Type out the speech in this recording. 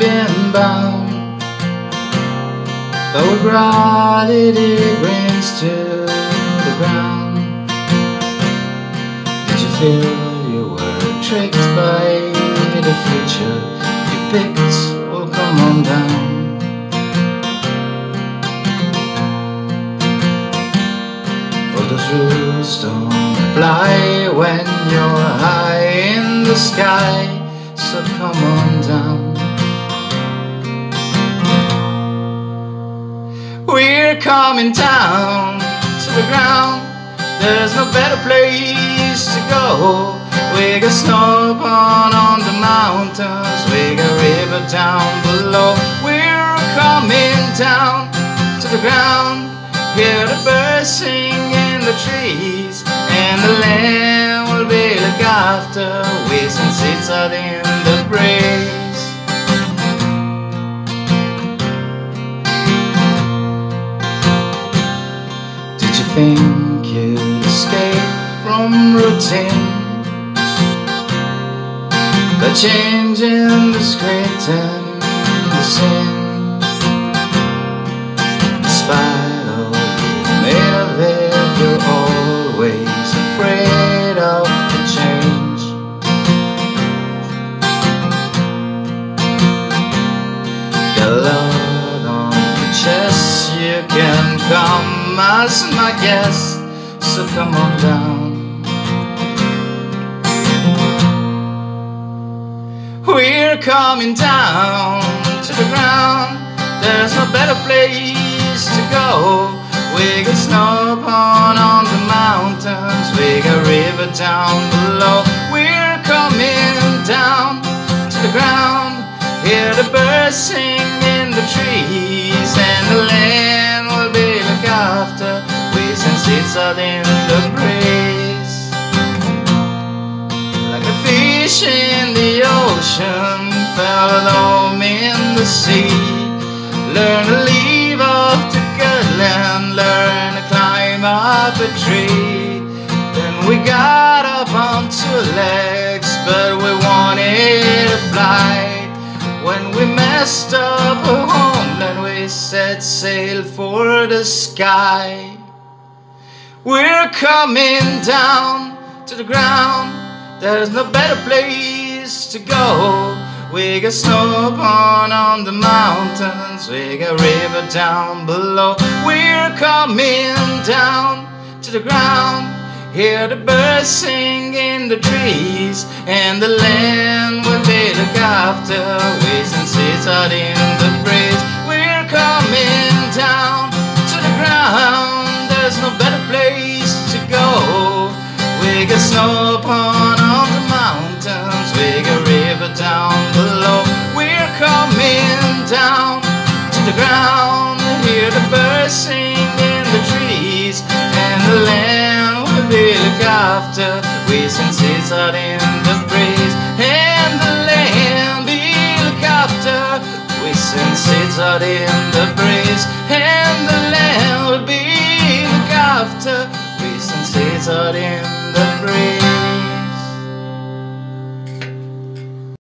been bound, but we brought it brains to the ground. Did you feel you were tricked by the future you picked? Well, come on down. Well, those rules don't apply when you're high in the sky, so come on down. We're coming down to the ground. There's no better place to go. We got snow on the mountains, we got river down below. We're coming down to the ground. Hear the birds sing in the trees, and the land will be looked after. We send seeds out in the breeze. Did you think you'd escape from routine? The change in the script and the sin. Despite all you may have had, you're always afraid of the change. Got a lot on your chest, you can come as my guest, so come on down. We're coming down to the ground. There's no better place to go. We got snow on the mountains, we got river down below. We're coming down to the ground. Hear the birds sing in the trees, and the land will be looked after. We send seeds out in the breeze. Like a fish in the ocean, fell at home in the sea. Learn to leave off the good land, learn to climb up a tree. Then we got up on two legs, but we wanted to fly. When we messed up our homeland, we set sail for the sky. We're coming down to the ground. There's no better place to go. We got snow on the mountains, we got river down below. We're coming down to the ground. Hear the birds sing in the trees, and the land will be looked after. We send seeds out in the breeze. We're coming down to the ground. There's no better place to go. We got snow on the mountains, we got river down below. We're coming down to the ground. Hear the birds sing in the trees, and the land will be looked after. We send seeds out in